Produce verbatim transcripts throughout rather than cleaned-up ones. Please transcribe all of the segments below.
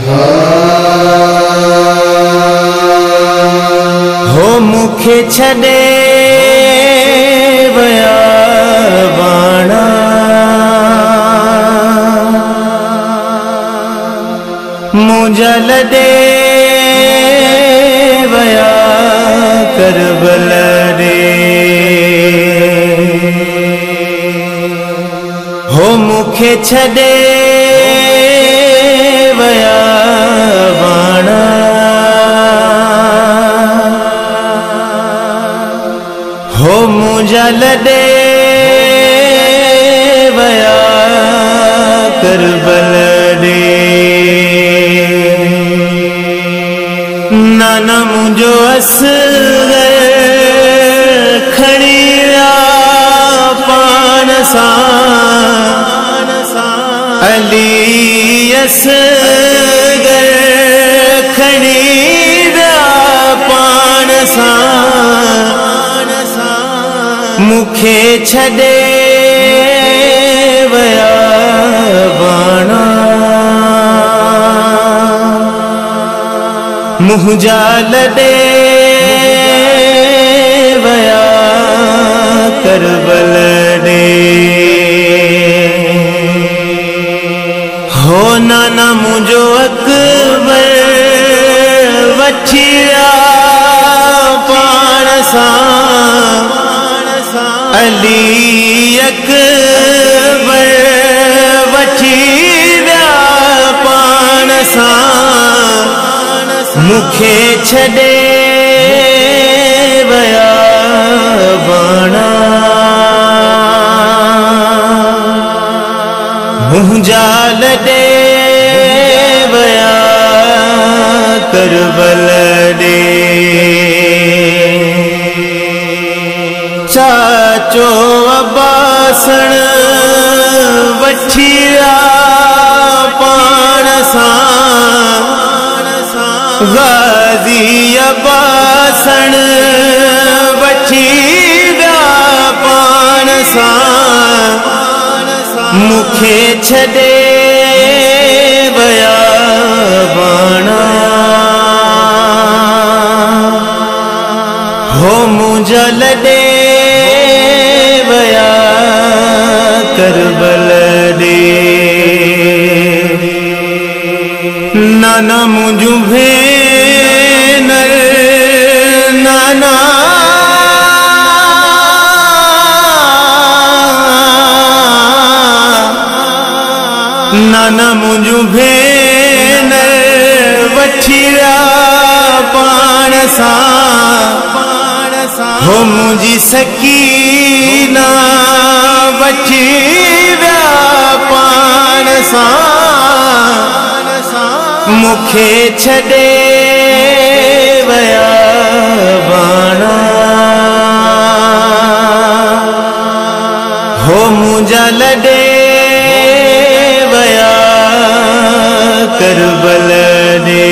हो मुखे छड़े वया बाणा मुझा लॾे वया करबल रे। हो मुखे छड़े वया बाणा हो मुझा लॾे वया करबल रे। नाना मुझो असगर खणी विया पाण सां अली असगर खणी विया पाण सां मुखे छड़े वया बाणा मुझा लॾे वया करबल रे। हो नाना मुझो अकबर वठी विया पाण सां अली अकबर वठी विया पाण सां मुखे छड़े वया बाणा मुझा लॾे वया करबल रे। चाचो अब्बासण वठी विया पाण सां गाज़ी अब्बासण वठी विया पाण सां मुखे छड़े वया बाणा हो मुझा लॾे वया करबल रे। नाना मुझू भेनर नाना नाना मुझू भेनर वठी विया पाण सां हो मुझी सकीना वठी विया पाण सां मुखे छड़े वया बाणा हो मुझा लॾे वया करबल रे।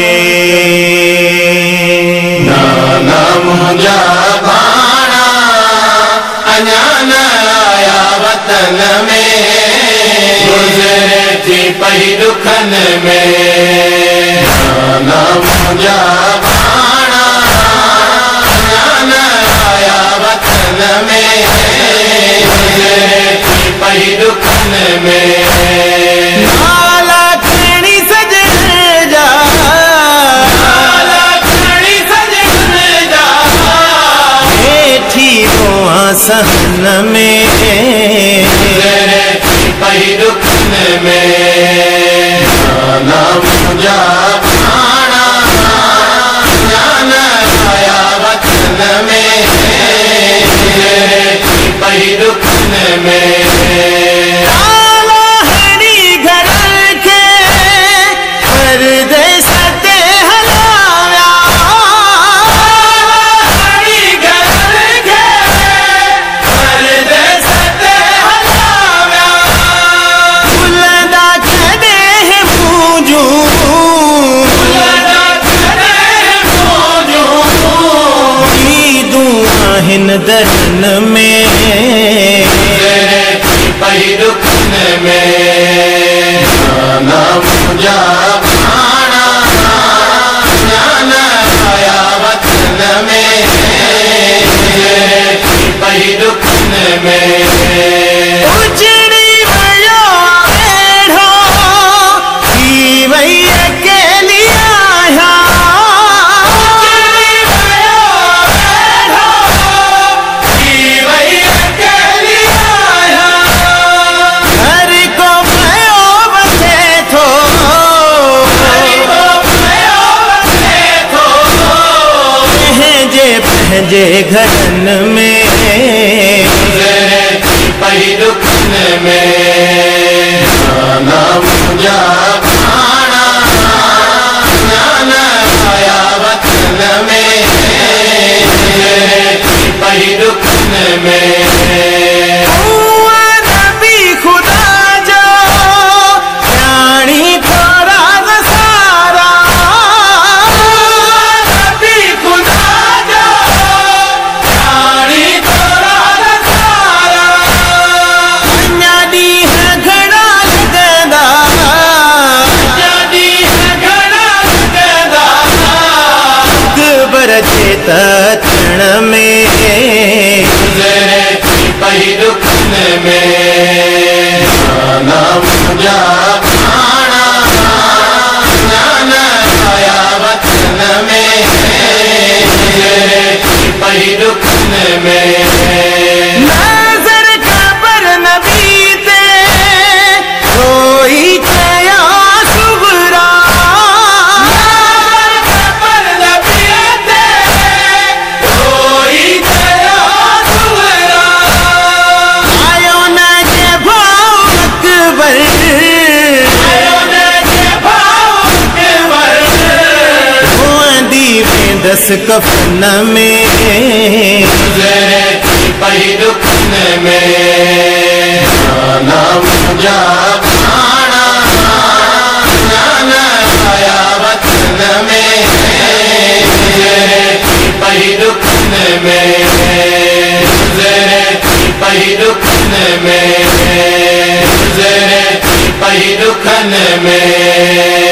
नाना मुझा भाणा अञा न आया वतन में गुज़रे थी पई दुखन में। नाना मुझा भाणा अञा न आया वतन में गुज़रे थी पई दुखन में। नाला खणी सजन जा नाला खणी सजन जा वेठी रोआ सहन में गुज़रे थी पई दुखन में। नाना मुझा भाणा अञा न आया वतन में गुज़रे थी पई दुखन में। नाला हणी घर के परदेस ते हलाव्या हणी घर के परदेस ते हलाव्या फुलदा छॾे मुझू फुलदा छॾे मुझू ईदूं आहिनि दरन में वही अकेली आया घर को भयो बसे थो पंहिंजे पंहिंजे घरन में पई दुखन में नाना मुंहिंजा खाना नाना आया वतन में पई दुखन में नबी खुदा जो प्राणी थोरा सारा नबी खुदा जो प्राणी थोरा सारा अञा ॾींहं घणा लॻंदा जॾहिं घणा लॻंदा अकबर जे त अचण में गुज़रे पई दुखन में नाना मुंहिंजा खाना नाना आया वतन में गुज़रे पई दुखन में नज़र क़बर नबी ते रोई चया सुगरा पर नबीअ ते रोई चया सुवरा आयो न जे भाउ अकबर आयो न जे भाउ अकबर धोअंदी वेंदसि कफ़न में गुज़रे पई दुखन में नाना मुंहिंजा खाना नाना आया वतन में गुज़रे पई दुखन में गुज़रे पई दुखन में गुज़रे पई दुखन में